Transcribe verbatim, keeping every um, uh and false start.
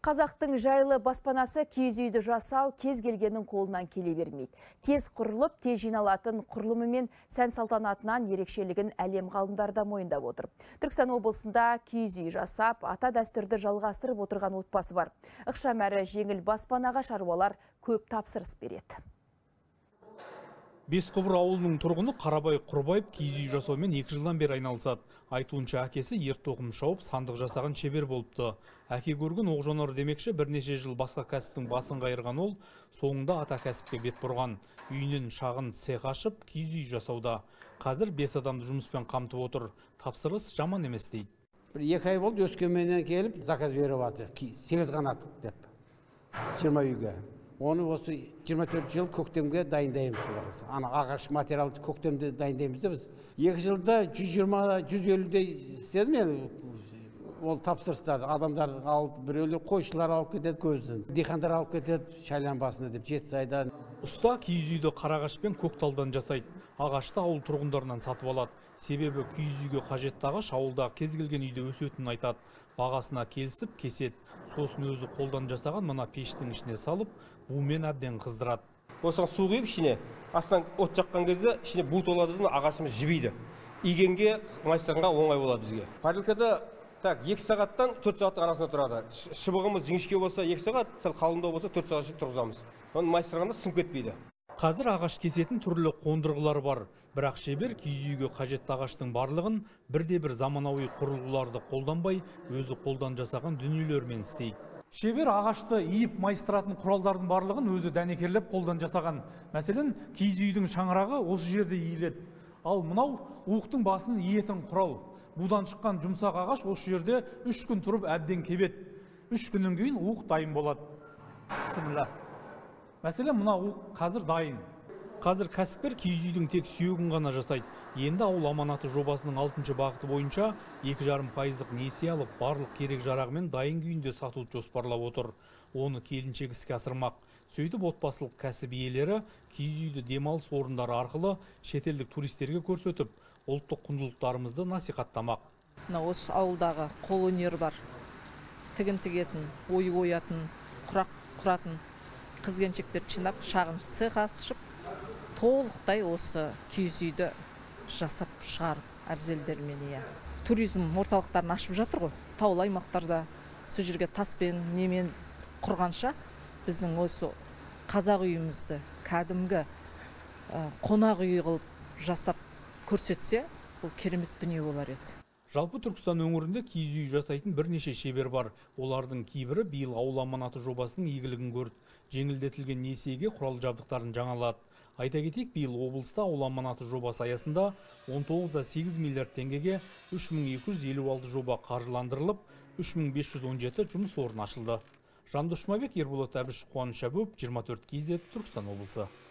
Қазақтың жайлы баспанасы киіз үйді жасау кез келгеннің қолынан келе бермейді. Тез құрылып, тез жиналатын құрылымы мен сән салтанатынан ерекшелігін әлем ғалымдары да мойындап отыр. Түркістан облысында киіз үй жасап, ата дәстүрді жалғастырып отырған отбасы бар. Ықшам әрі жеңіл баспанаға шаруалар көп тапсырыс береді. Бесқұбыр ауылының тұрғыны Қарабай Құрбаев киіз үй жасаумен екі жылдан бері айналысады. Айтуынша әкесі ер тоқым шауып, сандық жасаған шебер болыпты. Әке көрген оқ жонар демекші, бірнеше жыл басқа кәсіптің басын қайырған ол, соңында ата кәсіпке бет бұрған. Үйінен шағын цех ашып, киіз үй жасауда. Қазір бес адамды жұмыспен қамтып отыр. Тапсырыс жаман емес дейді. Бір екі ай болды, Өскеменнен келіп, заказ беріп жатыр. сегіз қанат деп. жиырма үйге. Оны осы жиырма төрт жыл көктемге дайындаймыз. Ана ағаш материалды көктемде дайындаймыз да біз. екі жылда жүз жиырма жүз елудей істедім мен ол тапсырыстарды. Адамдар алып, біреулер қойшылар алып кетеді көзін. Диқандар алып кетеді шайлан басында деп Жетісайдан. Ұста киіз үйді қарағаш пен көкталдан жасайды. Ағашты ауыл тұрғындарынан сатып алады. Себебі киіз үйге қажетті ағаш ауылда кез келген үйде өсетінін айтады. Бағасына келісіп кеседі. Сосын өзі қолдан жасаған мына пештің ішіне салып, бумен әбден қыздырады. Осыған су құйып ішіне, астан от жаққан кезде ішіне бу толады да ағашымыз жібейді. Игенге, майстарға оңай болады бізге. Парилкада так екі сағаттан төрт сағаттың арасында тұрады. Шыбығымыз жіңішке болса екі сағат, сәл қалыңдау болса төрт сағат тұрғызамыз. Оны майстырғанда сынып кетпейді. Қазір ағаш кесетін түрлі қондырғылар бар. Бірақ шебер киіз үйге қажетті ағаштың барлығын бірде-бір заманауи құрылғыларды қолданбай, өзі қолдан жасаған дүниелермен істейді. Шебер ағашты иіп майыстыратын құралдардың барлығын өзі дәнекерлеп қолдан жасаған. Мәселен, киіз үйдің шаңырағы осы жерде иіледі. Ал мынау уықтың басын иетін құрал. Будан шыққан жұмсақ ағаш осы жерде үш күн тұрып әбден кебеді. Үш күннен кейін уық дайын болады. Бісміллә. Мәселен, мына уық қазір дайын. Қазір кәсіпкер киіз үйдің тек сүйегін ғана жасайды. Енді ауыл аманаты жобасының алтыншы бағыты бойынша екі жарым пайыздық несие алып, барлық керек жарағымен дайын күйінде сатуды жоспарлап отыр. Оны келіншек іске асырмақ. Сөйтіп отбасылық кәсіп иелері киіз үйді демалыс орындары арқылы шетелдік туристерге көрсетіп, ұлттық құндылықтарымызды насихаттамақ. Осы ауылдағы қол өнері бар. Тігін тігетін, ой оятын, құрақ құратын қыз-келіншектерді жинап, шағын цех ашып, толықтай осы киіз үйді жасап шығарып әбзелдермен иә. Туризм орталықтарын ашып жатыр ғой. Таулы аймақтарда сол жерге таспен, немен құрғанша біздің осы қазақ үйімізді кәдімгі қонақ үй қылып жасап көрсетсе, бұл керемет дүние болар еді. Жалпы Түркістан өңірінде киіз үй жасайтын бірнеше шебер бар. Олардың кейбірі биыл ауыл аманаты жобасының игілігін көрді. Жеңілдетілген несиеге құрал жабдықтарын жаңалады. Айта кетейік, биыл облыста ауыл аманаты жобасы аясында он тоғыз да сегіз миллиард теңгеге үш мың екі жүз елу алты жоба қаржыландырылып, үш мың бес жүз он жеті жұмыс орны ашылды. Жандос Жұмабек, Ерболат Әбіш, Қуаныш Әбуов, жиырма төрт кей зет, Түркістан облысы.